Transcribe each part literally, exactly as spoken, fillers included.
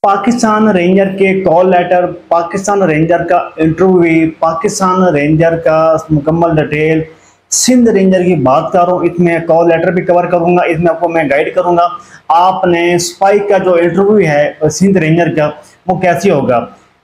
Pakistan ranger के call letter, Pakistan ranger का interview, Pakistan ranger का मुकम्मल डिटेल, सिंध रेंजर की बात कर रहा हूँ। इसमें कॉल लेटर भी कवर करूँगा, इसमें आपको मैं गाइड करूँगा। आपने स्पाई का जो इंटरव्यू है सिंध रेंजर का वो कैसे होगा,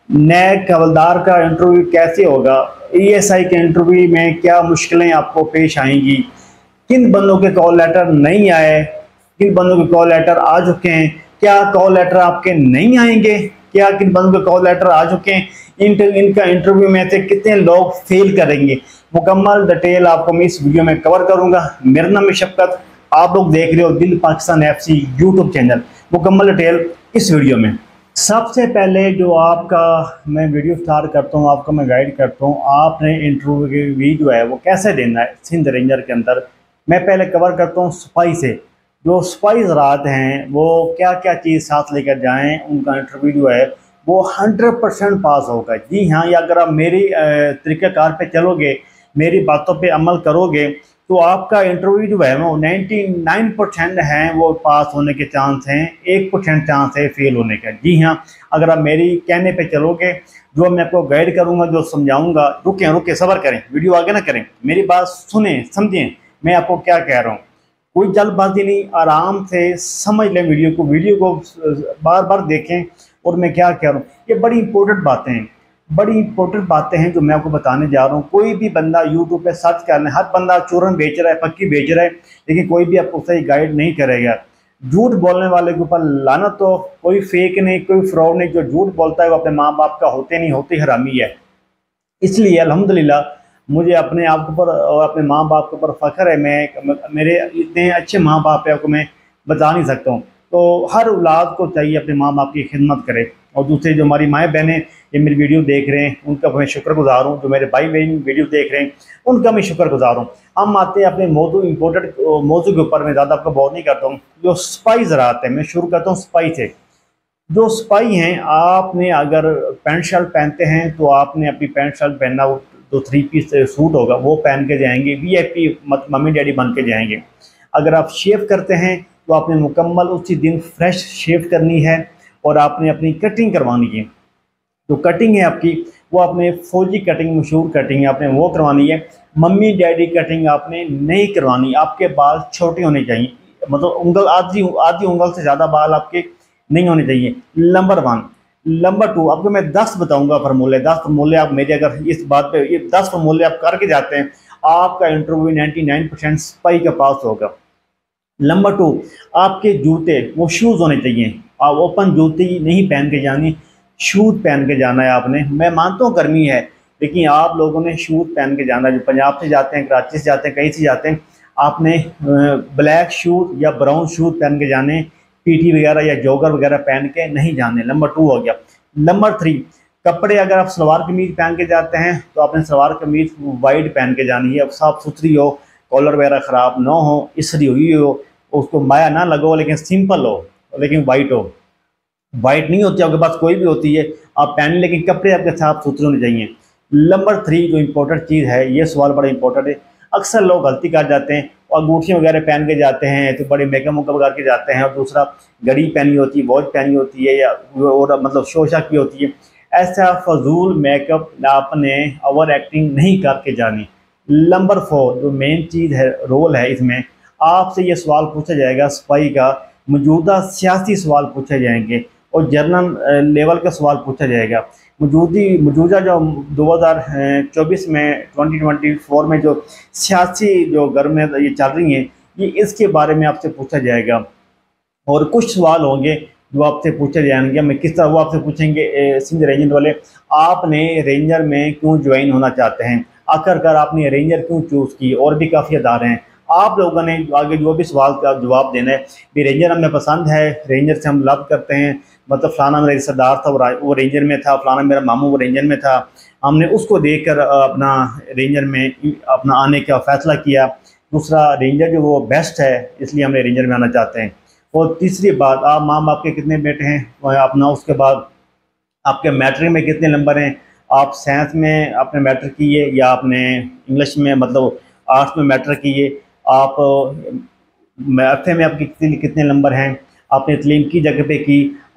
नैक हवलदार का इंटरव्यू कैसे होगा, ई एस आई के इंटरव्यू में क्या मुश्किलें आपको पेश आएंगी, किन बंदों के कॉल लेटर नहीं आए, किन बंदों के कॉल लेटर आ चुके हैं, क्या कॉल लेटर आपके नहीं आएंगे, क्या किन बंदों के कॉल लेटर आ चुके हैं, इन इनका इंटरव्यू में से कितने लोग फेल करेंगे, मुकम्मल डिटेल आपको मैं इस वीडियो में कवर करूंगा। मेरा नाम है शफकत, आप लोग देख रहे हो Dil Pakistan F C YouTube channel. मुकम्मल डिटेल इस वीडियो में। सबसे पहले जो आपका मैं वीडियो स्टार्ट करता हूँ, आपको मैं गाइड करता हूँ, आपने इंटरव्यू की वीडियो है वो कैसे देना है सिंध रेंजर के अंदर। मैं पहले कवर करता हूँ स्पाई से, जो स्पाई ज़रात हैं वो क्या क्या चीज़ साथ लेकर जाएं, उनका इंटरव्यू जो है वो हंड्रेड परसेंट पास होगा। जी हाँ, या अगर आप मेरी तरीक़ाकार पे चलोगे, मेरी बातों पे अमल करोगे तो आपका इंटरव्यू जो है वो निन्यानवे परसेंट हैं वो पास होने के चांस हैं, एक परसेंट चांस है फेल होने का। जी हाँ, अगर आप मेरी कहने पे चलोगे, जो मैं आपको गाइड करूँगा, जो समझाऊँगा, रुकें रुकें सब्र करें, वीडियो आगे ना करें, मेरी बात सुने समझें मैं आपको क्या कह रहा हूँ। कोई जल्दबाजी नहीं, आराम से समझ लें वीडियो को, वीडियो को बार बार देखें और मैं क्या कह रहा हूँ। ये बड़ी इंपॉर्टेंट बातें हैं, बड़ी इंपॉर्टेंट बातें हैं जो मैं आपको बताने जा रहा हूँ। कोई भी बंदा यूट्यूब पे सर्च कर लें, हर बंदा चूरन बेच रहा है, पक्की बेच रहा है, लेकिन कोई भी आपको सही गाइड नहीं करेगा। झूठ बोलने वाले के ऊपर लानत, तो कोई फेक नहीं, कोई फ्रॉड नहीं। जो झूठ बोलता है वो अपने माँ बाप का होते नहीं, होते हरामी है। इसलिए अल्हम्दुलिल्लाह मुझे अपने आप के ऊपर और अपने माँ बाप के ऊपर फ़ख्र है। मैं मेरे इतने अच्छे माँ बाप है, आपको मैं बता नहीं सकता हूँ। तो हर औलाद को चाहिए अपने माँ बाप की खिदमत करे। और दूसरे जो हमारी माएँ बहनें ये मेरी वीडियो देख रहे हैं उनका मैं शुक्रगुजार हूँ, जो मेरे भाई बहन वीडियो देख रहे हैं उनका मैं शुक्रगुजार हूँ। हम आते हैं अपने मौजू इम्पोर्टेंट मौजू के ऊपर। मैं ज़्यादा आपको बात नहीं करता हूँ। जो स्पाई ज़रात है, मैं शुरू करता हूँ स्पाई से। जो स्पाई हैं, आपने अगर पैंट शर्ट पहनते हैं तो आपने अपनी पैंट शर्ट पहनना, वो जो थ्री पीस सूट होगा वो पहन के जाएंगे, वी आई पी मत मम्मी डैडी बन के जाएंगे। अगर आप शेव करते हैं तो आपने मुकम्मल उसी दिन फ्रेश शेव करनी है और आपने अपनी कटिंग करवानी है। जो कटिंग है आपकी वो आपने फौजी कटिंग, मशहूर कटिंग है, आपने वो करवानी है। मम्मी डैडी कटिंग आपने नहीं करवानी। आपके बाल छोटे होने चाहिए, मतलब उंगल आधी आधी उंगल से ज़्यादा बाल आपके नहीं होने चाहिए। Number one. नंबर टू, आपको मैं दस बताऊंगा फार्मूले, दस फार्मूले आप मेरे अगर इस बात पे ये दस फार्मूले आप करके जाते हैं, आपका इंटरव्यू निन्यानवे परसेंट स्पाई का पास होगा। नंबर टू, आपके जूते वो शूज़ होने चाहिए। आप ओपन जूती नहीं पहन के जानी, शूज़ पहन के जाना है आपने। मैं मानता हूँ गर्मी है, लेकिन आप लोगों ने शूज़ पहन के जाना है। जो पंजाब से जाते हैं, कराची से जाते हैं, कहीं से जाते हैं, आपने ब्लैक शूज़ या ब्राउन शूज़ पहन के जाने, पीटी वगैरह या जॉगर वगैरह पहन के नहीं जाने। नंबर टू हो गया। नंबर थ्री, कपड़े अगर आप सलवार कमीज पहन के जाते हैं तो आपने सलवार कमीज वाइट पहन के जानी है, अब साफ सुथरी हो, कॉलर वगैरह ख़राब ना हो, इसरी हुई हो, उसको माया ना लगो, लेकिन सिंपल हो, लेकिन वाइट हो। वाइट नहीं होती आपके पास, कोई भी होती है आप पहन, लेकिन कपड़े आपके साफ सुथरे होने चाहिए। नंबर थ्री जो इम्पोर्टेंट चीज़ है, ये सवाल बड़ा इंपॉर्टेंट है। अक्सर लोग गलती कर जाते हैं और अंगूठियाँ वगैरह पहन के जाते हैं तो बड़े मेकअप मुकअप करके जाते हैं, और दूसरा घड़ी पहनी होती है, वॉच पहनी होती है, या और मतलब शोशा की होती है। ऐसा फजूल मेकअप आपने ओवर एक्टिंग नहीं करके जानी। नंबर फोर जो मेन चीज़ है, रोल है इसमें, आपसे ये सवाल पूछा जाएगा स्पाई का, मौजूदा सियासी सवाल पूछे जाएंगे और जनरल लेवल का सवाल पूछा जाएगा। मौजूदी मौजूदा जो दो हज़ार चौबीस में ट्वेंटी ट्वेंटी फोर में जो सियासी जो गर्म ये चल रही हैं, ये इसके बारे में आपसे पूछा जाएगा। और कुछ सवाल होंगे जो आपसे पूछे जाएंगे। मैं किस तरह वो आपसे पूछेंगे, सिंध रेंजर वाले, आपने रेंजर में क्यों ज्वाइन होना चाहते हैं, आखिरकार आपने रेंजर क्यों चूज़ की, और भी काफ़ी अदारे हैं। आप लोगों ने आगे जो भी सवाल का जवाब देना है, भी रेंजर हमें पसंद है, रेंजर से हम लव करते हैं, मतलब फलाना मेरा रिश्तेदार था वो रेंजर में था, फलाना मेरा मामू वो रेंजर में था, हमने उसको देखकर अपना रेंजर में अपना आने का फ़ैसला किया। दूसरा, रेंजर जो वो बेस्ट है, इसलिए हमने रेंजर में आना चाहते हैं। और तीसरी बात, आप माँ बाप के कितने बेटे हैं अपना, उसके बाद आपके मैट्रिक में कितने नंबर हैं, आप साइंस में आपने मैट्रिक किए या आपने इंग्लिश में मतलब आर्ट्स में मैट्रिक किए, आप मैथ में आपके कितने कितने नंबर हैं, आपने तलीम की जगह पे की,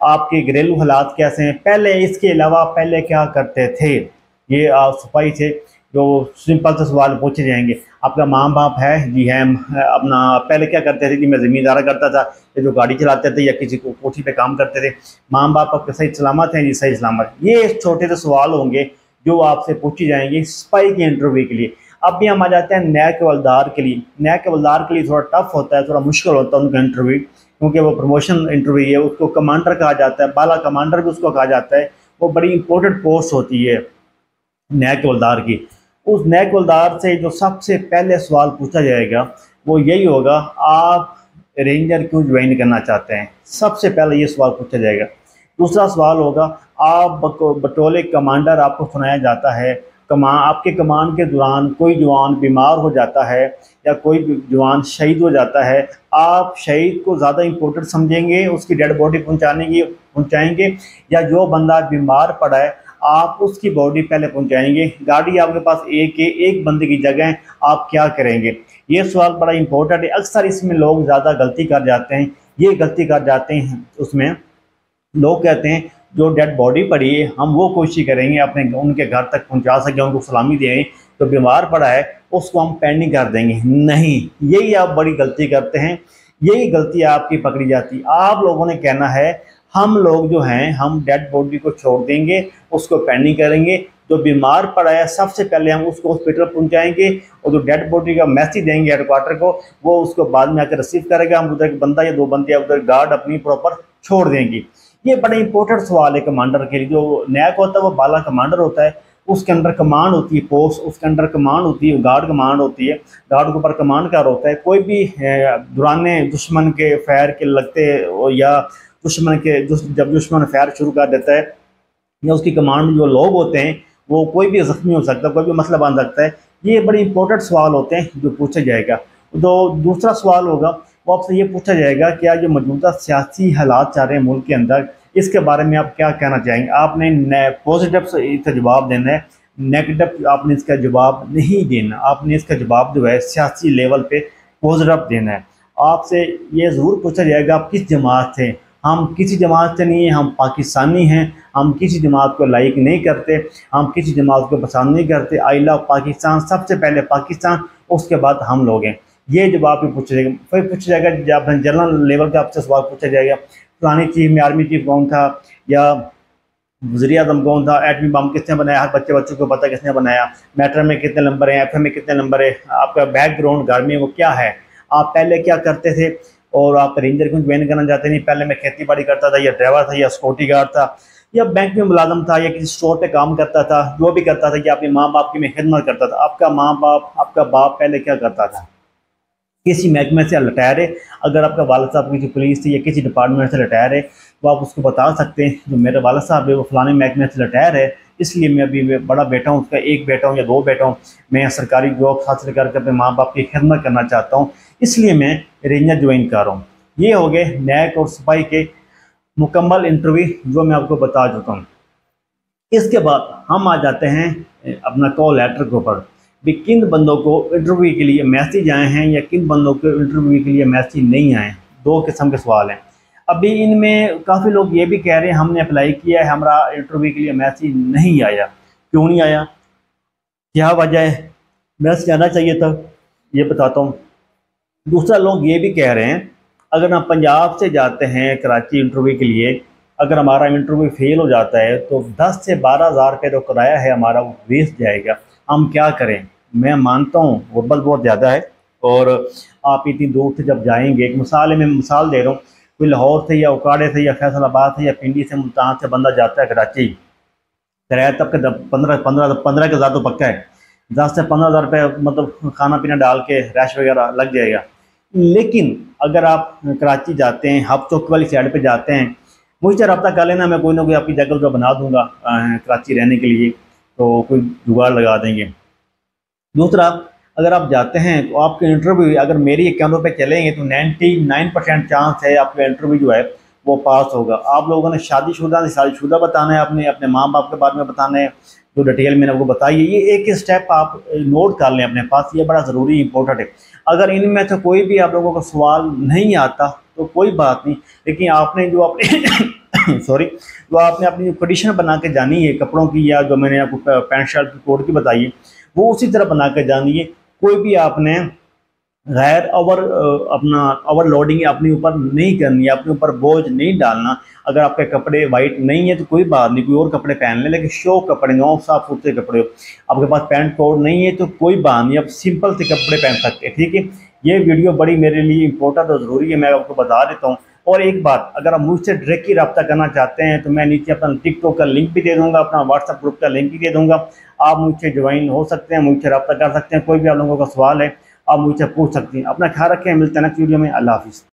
आपके घरेलू हालात कैसे हैं, पहले इसके अलावा पहले क्या करते थे। ये सिपाही से जो सिंपल से सवाल पूछे जाएंगे। आपका माँ बाप है? जी है। अपना पहले क्या करते थे? कि मैं ज़मींदारा करता था, या जो गाड़ी चलाते थे या किसी को कोठी पे काम करते थे। माँ बाप आपके सही सलामत हैं? जी सही सलामत। ये छोटे से सवाल होंगे जो आपसे पूछी जाएंगी सिपाही के इंटरव्यू के लिए। अब भी हम आ जाते हैं नया हवलदार के लिए। नया हवलदार के लिए थोड़ा टफ होता है, थोड़ा मुश्किल होता है उनका इंटरव्यू, क्योंकि वो प्रमोशन इंटरव्यू है। उसको कमांडर कहा जाता है, बाला कमांडर भी उसको कहा जाता है। वो बड़ी इंपॉर्टेंट पोस्ट होती है नया हवलदार की। उस नया हवलदार से जो सबसे पहले सवाल पूछा जाएगा वो यही होगा, आप रेंजर क्यों ज्वाइन करना चाहते हैं। सबसे पहले ये सवाल पूछा जाएगा। दूसरा सवाल होगा, आप बटोले कमांडर आपको सुनाया जाता है, कमान आपके कमान के दौरान कोई जवान बीमार हो जाता है या कोई जवान शहीद हो जाता है, आप शहीद को ज़्यादा इम्पोर्टेंट समझेंगे, उसकी डेड बॉडी पहुंचाने की पहुंचाएंगे, या जो बंदा बीमार पड़ा है आप उसकी बॉडी पहले पहुंचाएंगे। गाड़ी आपके पास एक है, एक बंदे की जगह आप क्या करेंगे। ये सवाल बड़ा इंपॉर्टेंट है। अक्सर इसमें लोग ज़्यादा गलती कर जाते हैं। ये गलती कर जाते हैं उसमें लोग कहते हैं जो डेड बॉडी पड़ी है हम वो कोशिश करेंगे अपने उनके घर तक पहुंचा सकें, उनको सलामी दें। तो बीमार पड़ा है उसको हम पेंडिंग कर देंगे। नहीं, यही आप बड़ी गलती करते हैं, यही गलती आपकी पकड़ी जाती है। आप लोगों ने कहना है हम लोग जो हैं हम डेड बॉडी को छोड़ देंगे, उसको पेंडिंग करेंगे। जो बीमार पड़ा है सबसे पहले हम उसको हॉस्पिटल पहुंचाएंगे, और जो डेड बॉडी का मैसेज देंगे हेडक्वार्टर को, वो उसको बाद में आकर रिसीव करेगा। हम उधर बंदा या दो बंदे उधर गार्ड अपनी प्रॉपर छोड़ देंगे। ये बड़ा इंपॉर्टेंट सवाल है कमांडर के लिए। जो नैक होता है वो बाला कमांडर होता है, उसके अंदर कमांड होती है पोस्ट, उसके अंदर कमांड होती है, गार्ड कमांड होती है, गार्ड के ऊपर कमांड कार होता है। कोई भी दौराने दुश्मन के फायर के लगते या दुश्मन के जब दुश्मन फायर शुरू कर देता है या उसकी कमांड में जो लोग होते हैं वो कोई भी जख्मी हो सकता है, कोई भी मसला बन सकता है। ये बड़े इंपॉर्टेंट सवाल होते हैं जो पूछा जाएगा। तो दूसरा सवाल होगा वो आपसे ये पूछा जाएगा कि आज जो मौजूदा सियासी हालात चल रहे हैं मुल्क के अंदर, इसके बारे में आप क्या कहना चाहेंगे। आपने पॉजिटिव से इसका जवाब देना है, नेगेटिव आपने इसका जवाब नहीं देना। आपने इसका जवाब जो है सियासी लेवल पे पॉजिटिव देना है। आपसे ये ज़रूर पूछा जाएगा आप किस जमात से। हम किसी जमात से नहीं हैं, हम पाकिस्तानी हैं। हम किसी जमात को लाइक नहीं करते, हम किसी जमात को पसंद नहीं करते। आई लव पाकिस्तान, सबसे पहले पाकिस्तान, उसके बाद हम लोग हैं। ये जवाब भी पूछा जाएगा। फिर पूछा जाएगा जब जनरल लेवल का आपसे सवाल पूछा जाएगा, पुरानी चीफ में आर्मी चीफ कौन था, या वज़ीर आज़म कौन था, एटमी बम किसने बनाया, हर बच्चे बच्चों को पता किसने बनाया, मैट्रिक में कितने नंबर हैं, एफ एम में कितने नंबर है, आपका बैकग्राउंड घर में वो क्या है, आप पहले क्या करते थे और आप रेंजर क्यों ज्वाइन करना चाहते नहीं। पहले मैं खेती बाड़ी करता था, या ड्राइवर था, या सिक्योरिटी गार्ड था, या बैंक में मुलाजम था, या किसी स्टोर पे काम करता था, जो भी करता था कि अपने माँ बाप की मैं खिदमत करता था। आपका माँ बाप आपका बाप पहले क्या करता था, किसी महकमे से रिटायर है। अगर आपका वालिद साहब किसी पुलिस से या किसी डिपार्टमेंट से रिटायर है तो आप उसको बता सकते हैं जो मेरे वालिद साहब है वो फलाने महकमे से रिटायर है, इसलिए मैं अभी बड़ा बेटा हूँ, उसका एक बेटा हूँ या दो बेटा हूँ, मैं सरकारी जॉब हासिल करके अपने माँ बाप की खिदमत करना चाहता हूँ, इसलिए मैं रेंजर ज्वाइन कर रहा हूँ। ये हो गए नैक और सिपाही के मुकम्मल इंटरव्यू जो मैं आपको बता चुका हूँ। इसके बाद हम आ जाते हैं अपना कॉल लेटर के ऊपर भी किन बंदों को इंटरव्यू के लिए मैसेज आए हैं या किन बंदों को इंटरव्यू के लिए मैसेज नहीं आए। दो किस्म के सवाल हैं। अभी इनमें काफ़ी लोग ये भी कह रहे हैं हमने अप्लाई किया है, हमारा इंटरव्यू के लिए मैसेज नहीं आया। क्यों नहीं आया, क्या वजह है, मैसेज आना चाहिए था, ये बताता हूँ। दूसरा लोग ये भी कह रहे हैं अगर हम पंजाब से जाते हैं कराची इंटरव्यू के लिए, अगर हमारा इंटरव्यू फेल हो जाता है तो दस से बारह हज़ार रुपये जो किराया है हमारा वो वेस्ट जाएगा, हम क्या करें। मैं मानता हूँ गुर्बत बहुत ज़्यादा है और आप इतनी दूर से जब जाएंगे, एक मिसाल है, मैं मिसाल दे रहा हूँ, कोई लाहौर से या उकाड़े से या फैसलाबाद से या पिंडी से मुल्तान से बंदा जाता है कराची, किराया तब के पंद्रह पंद्रह पंद्रह के हज़ार तो पक्का है, दस से पंद्रह हज़ार रुपये मतलब खाना पीना डाल के रैश वगैरह लग जाएगा। लेकिन अगर आप कराची जाते हैं, हब चौक वाली साइड पर जाते हैं, मुझसे रब्ता कर लेना, मैं कोई ना कोई आपकी जगह जो बना दूँगा कराची रहने के लिए, तो कोई जुगाड़ लगा देंगे। दूसरा, अगर आप जाते हैं तो आपके इंटरव्यू अगर मेरी अकाउंटों पे चलेंगे तो निन्यानवे परसेंट चांस है आपका इंटरव्यू जो है वो पास होगा। आप लोगों ने शादीशुदा से शादीशुदा बताना है, अपने अपने माँ बाप के बारे में बताना है, जो डिटेल मैंने आपको बताई है। ये एक स्टेप आप नोट कर लें अपने पास, ये बड़ा ज़रूरी इंपॉर्टेंट है। अगर इनमें से कोई भी आप लोगों का सवाल नहीं आता तो कोई बात नहीं, लेकिन आपने जो अपने सॉरी, तो आपने अपनी जो कंडीशन बना के जानी है कपड़ों की, या जो मैंने आपको पैंट शर्ट की कोट की बताई है, वो उसी तरह बना के जानी है। कोई भी आपने गैर ओवर अपना ओवरलोडिंग अपने ऊपर नहीं करनी है, अपने ऊपर बोझ नहीं डालना। अगर आपके कपड़े वाइट नहीं है तो कोई बात नहीं, कोई और कपड़े पहन लें, लेकिन शो कपड़े हो, साफ सुथरे कपड़े हो। आपके पास पैंट कोट नहीं है तो कोई बात नहीं, आप सिंपल से कपड़े पहन सकते हैं, ठीक है। ये वीडियो बड़ी मेरे लिए इंपॉर्टेंट और ज़रूरी है, मैं आपको बता देता हूँ। और एक बात, अगर आप मुझसे डायरेक्टली रब्ता करना चाहते हैं तो मैं नीचे अपना टिकटॉक का लिंक भी दे दूँगा, अपना व्हाट्सएप ग्रुप का लिंक भी दे दूँगा। आप मुझसे ज्वाइन हो सकते हैं, मुझसे रब्ता कर सकते हैं। कोई भी आप लोगों का सवाल है आप मुझसे पूछ सकती हैं। अपना ख्याल रखें, मिलते हैं नेक्स्ट वीडियो में। अल्लाह हाफिज़।